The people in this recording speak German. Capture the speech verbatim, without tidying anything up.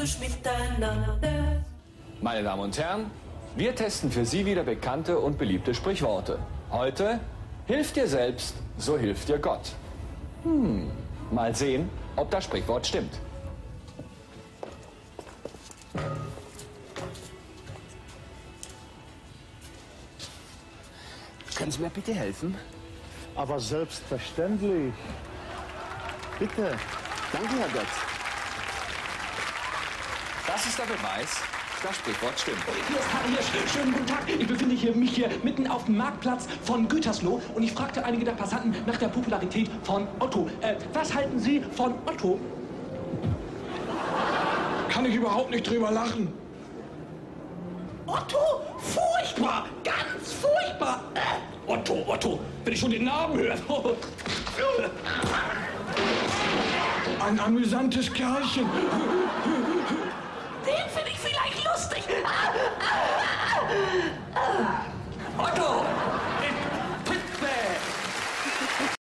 praktisch miteinander. Meine Damen und Herren, wir testen für Sie wieder bekannte und beliebte Sprichworte. Heute, hilf dir selbst, so hilft dir Gott. Hm, mal sehen, ob das Sprichwort stimmt. Können Sie mir bitte helfen? Aber selbstverständlich. Bitte. Danke, Herr Götz. Das ist der Beweis, das Sprichwort stimmt. Hier ist Harry Hirsch. Schönen guten Tag. Ich befinde hier, mich hier mitten auf dem Marktplatz von Gütersloh und ich fragte einige der Passanten nach der Popularität von Otto. Äh, was halten Sie von Otto? Kann ich überhaupt nicht drüber lachen. Otto? Furchtbar! Ganz furchtbar! Äh, Otto, Otto, wenn ich schon den Namen höre. Ein amüsantes Kerlchen. Den finde ich vielleicht lustig. Ah, ah.